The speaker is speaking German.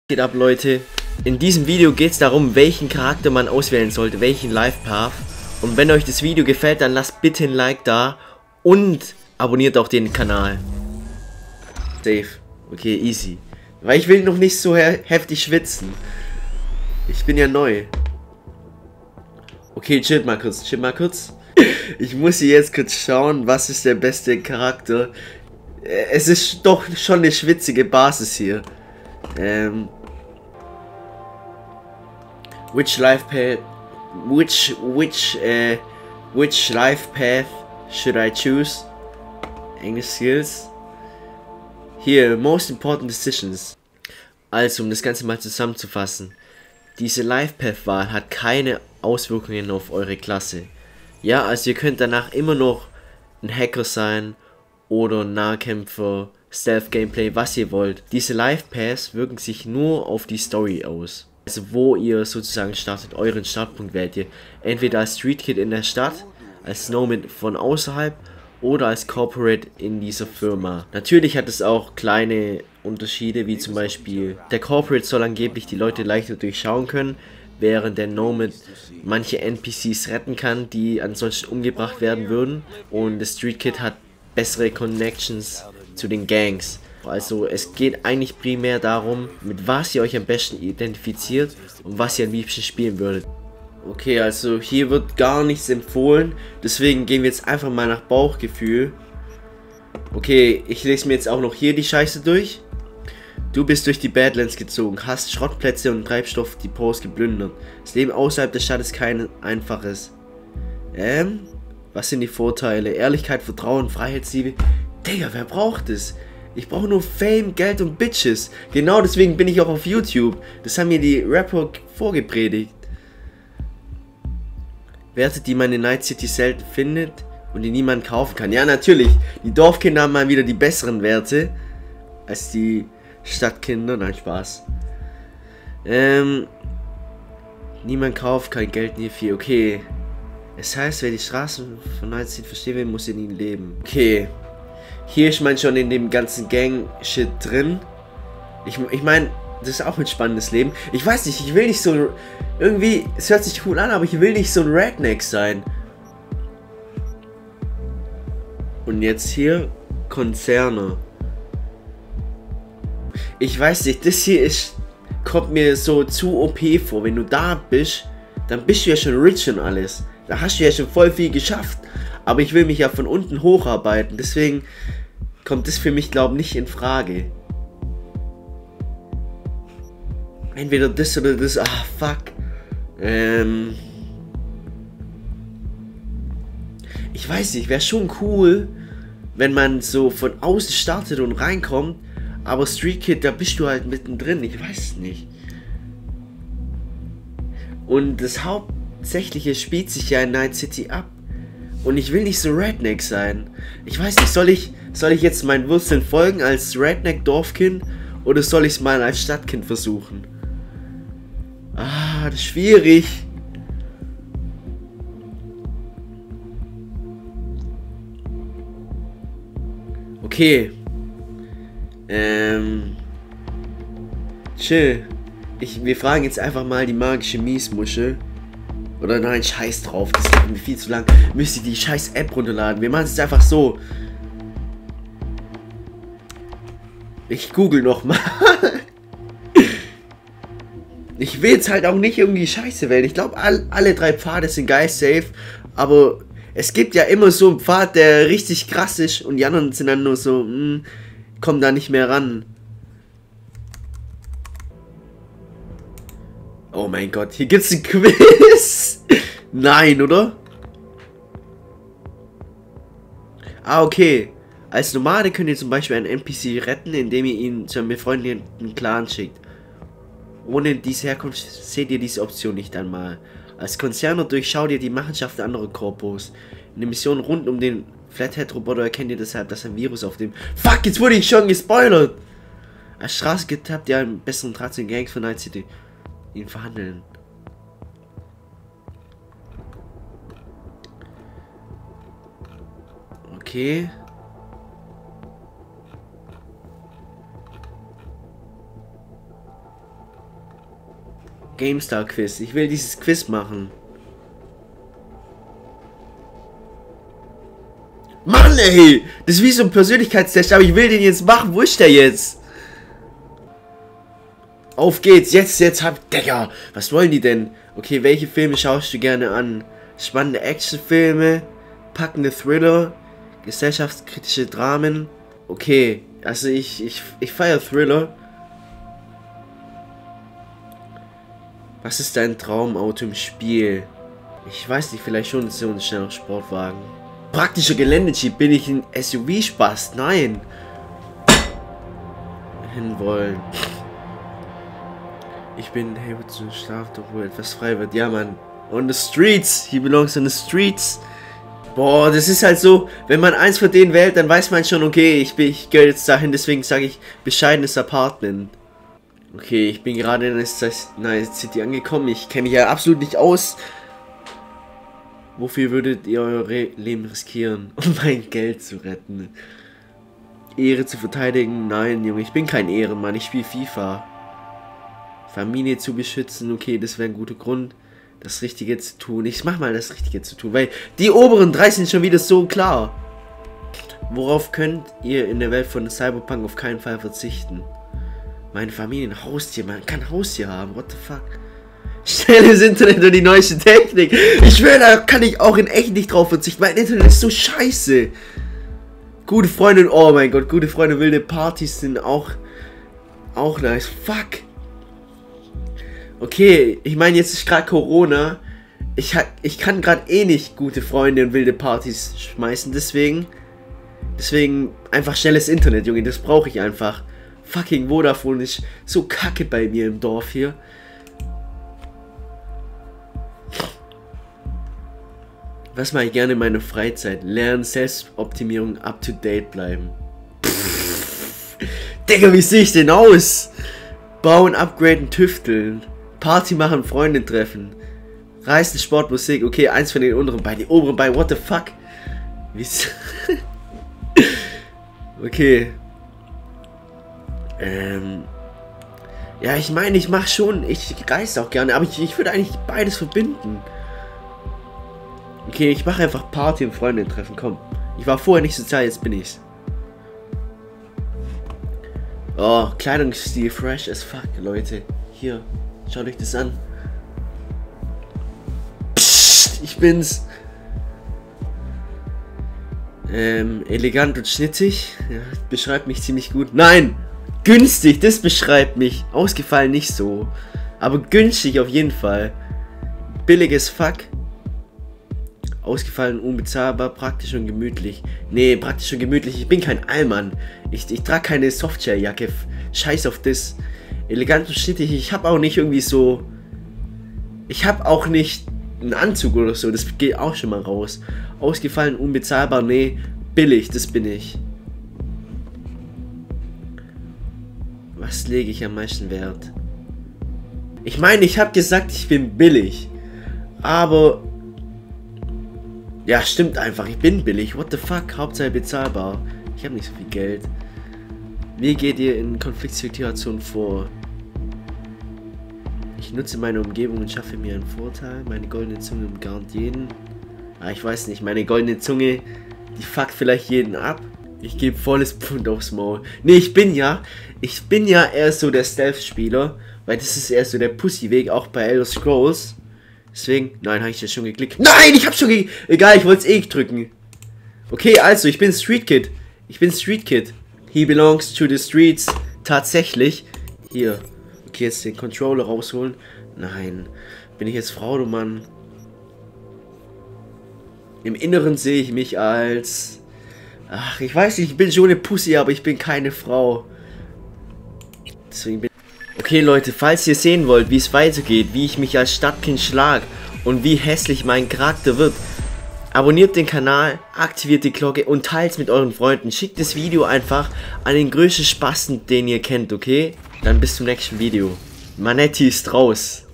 Geht ab, Leute. In diesem Video geht es darum, welchen Charakter man auswählen sollte, welchen Life Path. Und wenn euch das Video gefällt, dann lasst bitte ein Like da und abonniert auch den Kanal. Safe. Okay, easy. Weil ich will noch nicht so heftig schwitzen. Ich bin ja neu. Okay, chill mal kurz. Ich muss hier jetzt kurz schauen, was ist der beste Charakter. Es ist doch schon eine schwitzige Basis hier. Which life path should I choose? English Skills. Here, most important decisions. Also, um das Ganze mal zusammenzufassen. Diese Life Path Wahl hat keine Auswirkungen auf eure Klasse. Ja, also ihr könnt danach immer noch ein Hacker sein oder ein Nahkämpfer, Stealth Gameplay, was ihr wollt. Diese Life Paths wirken sich nur auf die Story aus. Also wo ihr sozusagen startet, euren Startpunkt wählt ihr. Entweder als Street Kid in der Stadt, als Snowman von außerhalb oder als Corporate in dieser Firma. Natürlich hat es auch kleine Unterschiede, wie zum Beispiel der Corporate soll angeblich die Leute leichter durchschauen können, während der Nomad manche NPCs retten kann, die ansonsten umgebracht werden würden. Und der Street Kid hat bessere Connections zu den Gangs. Also es geht eigentlich primär darum, mit was ihr euch am besten identifiziert und was ihr am liebsten spielen würdet. Okay, also hier wird gar nichts empfohlen, deswegen gehen wir jetzt einfach mal nach Bauchgefühl. Okay, ich lese mir jetzt auch noch hier die Scheiße durch. Du bist durch die Badlands gezogen, hast Schrottplätze und Treibstoffdepots geplündert. Das Leben außerhalb der Stadt ist kein einfaches. Was sind die Vorteile? Ehrlichkeit, Vertrauen, Freiheitsliebe. Digga, wer braucht es? Ich brauche nur Fame, Geld und Bitches. Genau deswegen bin ich auch auf YouTube. Das haben mir die Rapper vorgepredigt. Werte, die man in Night City selten findet und die niemand kaufen kann. Ja, natürlich. Die Dorfkinder haben mal wieder die besseren Werte als die Stadtkinder. Nein, Spaß. Niemand kauft, kein Geld, nie viel. Okay. Es heißt, wer die Straßen von Night City verstehen will, muss in ihnen leben. Okay. Hier ist man schon in dem ganzen Gang-Shit drin. Ich meine, das ist auch ein spannendes Leben. Ich weiß nicht, ich will nicht so... Irgendwie, es hört sich cool an, aber ich will nicht so ein Redneck sein. Und jetzt hier Konzerne. Ich weiß nicht, das hier kommt mir so zu OP vor. Wenn du da bist, dann bist du ja schon rich und alles. Da hast du ja schon voll viel geschafft. Aber ich will mich ja von unten hocharbeiten. Deswegen kommt das für mich, glaube ich, nicht in Frage. Entweder das oder das. Ah, fuck. Ich weiß nicht, wäre schon cool, wenn man so von außen startet und reinkommt. Aber Street Kid, da bist du halt mittendrin. Ich weiß es nicht. Und das Hauptsächliche spielt sich ja in Night City ab. Und ich will nicht so Redneck sein. Ich weiß nicht, soll ich jetzt meinen Wurzeln folgen als Redneck-Dorfkind oder soll ich es mal als Stadtkind versuchen? Ah, das ist schwierig. Okay. Chill. Wir fragen jetzt einfach mal die magische Miesmuschel. Oder nein, scheiß drauf, das ist mir viel zu lang. Müsst ihr die scheiß App runterladen. Wir machen es jetzt einfach so. Ich google nochmal. Ich will jetzt halt auch nicht irgendwie Scheiße wählen. Ich glaube, alle drei Pfade sind geil, safe. Aber es gibt ja immer so einen Pfad, der richtig krass ist. Und die anderen sind dann nur so, kommen da nicht mehr ran. Oh mein Gott, hier gibt's ein Quiz. Nein, oder? Ah, okay. Als Nomade könnt ihr zum Beispiel einen NPC retten, indem ihr ihn zu einem befreundeten Clan schickt. Ohne diese Herkunft seht ihr diese Option nicht einmal. Als Konzerner durchschaut ihr die Machenschaften anderer Korpos. In der Mission rund um den Flathead-Roboter erkennt ihr deshalb, dass ein Virus auf dem... Fuck, jetzt wurde ich schon gespoilert! Als Straßenkid habt ihr einen besseren Draht zu den Gangs von Night City. Ihn verhandeln. Okay. GameStar Quiz. Ich will dieses Quiz machen. Mann, ey! Das ist wie so ein Persönlichkeitstest, aber ich will den jetzt machen. Wo ist der jetzt? Auf geht's. Jetzt hab... Digga, was wollen die denn? Okay, welche Filme schaust du gerne an? Spannende Actionfilme? Packende Thriller? Gesellschaftskritische Dramen? Okay, also ich feiere Thriller. Was ist dein Traumauto im Spiel? Ich weiß nicht, vielleicht schon so ein schneller Sportwagen. Praktischer Geländejeep, bin ich ein SUV-Spaß? Nein. Hinwollen. Ich bin Hayward zu Schlaf, doch wo etwas frei wird. Ja, Mann. On the streets. He belongs on the streets. Boah, das ist halt so, wenn man eins von denen wählt, dann weiß man schon, okay, ich gehe jetzt dahin, deswegen sage ich bescheidenes Apartment. Okay, ich bin gerade in einer City angekommen. Ich kenne mich ja absolut nicht aus. Wofür würdet ihr euer Leben riskieren, um mein Geld zu retten? Ehre zu verteidigen? Nein, Junge, ich bin kein Ehrenmann. Ich spiele FIFA. Familie zu beschützen? Okay, das wäre ein guter Grund, das Richtige zu tun. Ich mach mal das Richtige zu tun, weil die oberen 3 sind schon wieder so klar. Worauf könnt ihr in der Welt von Cyberpunk auf keinen Fall verzichten? Meine Familie, ein Haustier. Man kann ein Haustier haben. What the fuck? Schnelles Internet und die neueste Technik. Ich schwöre, da kann ich auch in echt nicht drauf verzichten. Mein Internet ist so scheiße. Gute Freunde, oh mein Gott, gute Freunde, wilde Partys sind auch nice. Fuck. Okay, ich meine, jetzt ist gerade Corona. Ich kann gerade eh nicht gute Freunde und wilde Partys schmeißen. Deswegen einfach schnelles Internet, Junge. Das brauche ich einfach. Fucking Vodafone ist so kacke bei mir im Dorf hier. Was mache ich gerne in meiner Freizeit? Lernen, Selbstoptimierung, up to date bleiben. Digga, wie sehe ich denn aus? Bauen, upgraden, tüfteln. Party machen, Freunde treffen. Reisen, Sport, Musik. Okay, eins von den unteren beiden. Die oberen beiden, what the fuck? Okay. Ja, ich meine, ich reise auch gerne, aber ich würde eigentlich beides verbinden. Okay, ich mache einfach Party und Freunde treffen, komm. Ich war vorher nicht sozial, jetzt bin ich's. Oh, Kleidungsstil, fresh as fuck, Leute. Hier, schaut euch das an. Psst, ich bin's. Elegant und schnittig. Ja, beschreibt mich ziemlich gut. Nein! Günstig, das beschreibt mich. Ausgefallen nicht so. Aber günstig auf jeden Fall. Billiges Fuck. Ausgefallen, unbezahlbar, praktisch und gemütlich. Nee, praktisch und gemütlich. Ich bin kein Allmann. Ich trage keine Softshell-Jacke. Scheiß auf das. Elegant und schnittig. Ich habe auch nicht irgendwie so... Ich habe auch nicht einen Anzug oder so. Das geht auch schon mal raus. Ausgefallen, unbezahlbar. Nee, billig. Das bin ich. Was lege ich am meisten Wert? Ich meine, ich habe gesagt, ich bin billig. Aber... Ja, stimmt einfach. Ich bin billig. What the fuck? Hauptsache bezahlbar. Ich habe nicht so viel Geld. Wie geht ihr in Konfliktsituationen vor? Ich nutze meine Umgebung und schaffe mir einen Vorteil. Meine goldene Zunge umgarnt jeden. Ah, ich weiß nicht. Meine goldene Zunge, die fuckt vielleicht jeden ab. Ich gebe volles Pfund aufs Maul. Nee, ich bin ja eher so der Stealth-Spieler. Weil das ist eher so der Pussy-Weg, auch bei Elder Scrolls. Deswegen, nein, habe ich jetzt schon geklickt. Nein, ich habe schon geklickt. Egal, ich wollte es eh drücken. Okay, also, ich bin Street Kid. Ich bin Street Kid. He belongs to the streets. Tatsächlich. Hier. Okay, jetzt den Controller rausholen. Nein. Bin ich jetzt Frau, du Mann? Im Inneren sehe ich mich als... Ach, ich weiß nicht, ich bin schon eine Pussy, aber ich bin keine Frau. Deswegen bin... Okay Leute, falls ihr sehen wollt, wie es weitergeht, wie ich mich als Stadtkind schlag und wie hässlich mein Charakter wird, abonniert den Kanal, aktiviert die Glocke und teilt es mit euren Freunden. Schickt das Video einfach an den größten Spasten, den ihr kennt, okay? Dann bis zum nächsten Video. Manetti ist raus.